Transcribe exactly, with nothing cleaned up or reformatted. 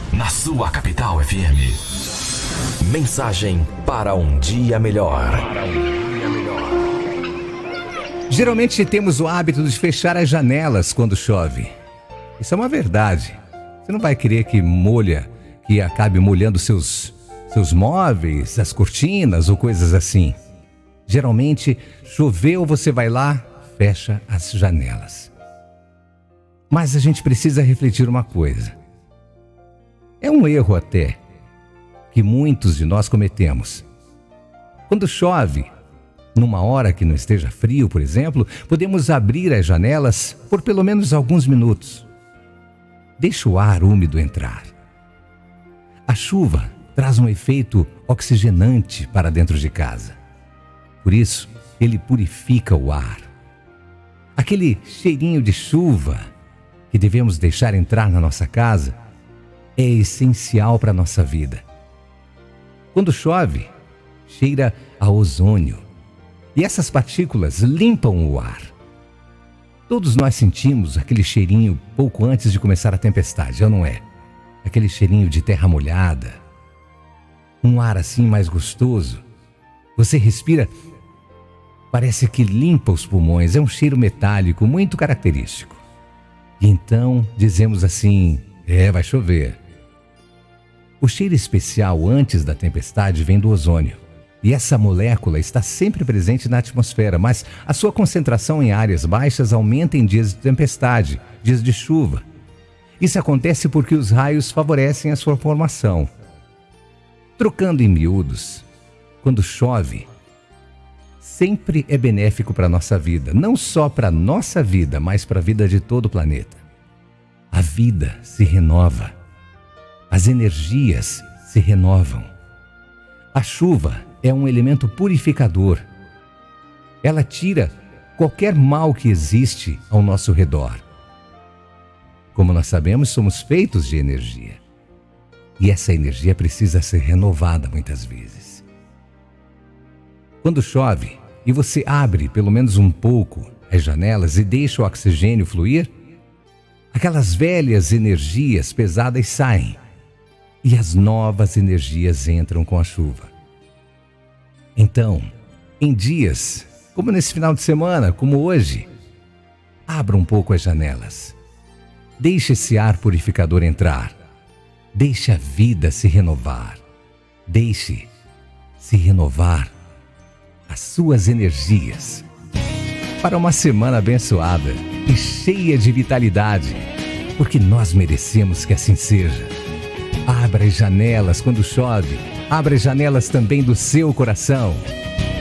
na sua Capital F M. Mensagem para um dia melhor. Geralmente temos o hábito de fechar as janelas quando chove. Isso é uma verdade. Você não vai querer que molha, que acabe molhando seus, seus móveis, as cortinas ou coisas assim. Geralmente, choveu, você vai lá, fecha as janelas. Mas a gente precisa refletir uma coisa. É um erro até que muitos de nós cometemos. Quando chove, numa hora que não esteja frio, por exemplo, podemos abrir as janelas por pelo menos alguns minutos. Deixa o ar úmido entrar. A chuva traz um efeito oxigenante para dentro de casa. Por isso, ele purifica o ar. Aquele cheirinho de chuva que devemos deixar entrar na nossa casa é essencial para a nossa vida. Quando chove, cheira a ozônio. E essas partículas limpam o ar. Todos nós sentimos aquele cheirinho pouco antes de começar a tempestade, ou não é? Aquele cheirinho de terra molhada. Um ar assim mais gostoso. Você respira, parece que limpa os pulmões. É um cheiro metálico muito característico. E então dizemos assim, é, vai chover. O cheiro especial antes da tempestade vem do ozônio. E essa molécula está sempre presente na atmosfera, mas a sua concentração em áreas baixas aumenta em dias de tempestade, dias de chuva. Isso acontece porque os raios favorecem a sua formação. Trocando em miúdos, quando chove, sempre é benéfico para a nossa vida, não só para a nossa vida, mas para a vida de todo o planeta. A vida se renova, as energias se renovam. A chuva é um elemento purificador. Ela tira qualquer mal que existe ao nosso redor. Como nós sabemos, somos feitos de energia. E essa energia precisa ser renovada muitas vezes. Quando chove e você abre pelo menos um pouco as janelas e deixa o oxigênio fluir, aquelas velhas energias pesadas saem e as novas energias entram com a chuva. Então, em dias como nesse final de semana, como hoje, abra um pouco as janelas. Deixe esse ar purificador entrar. Deixe a vida se renovar. Deixe se renovar as suas energias para uma semana abençoada e cheia de vitalidade, porque nós merecemos que assim seja. Abra as janelas quando chove. Abra as janelas também do seu coração.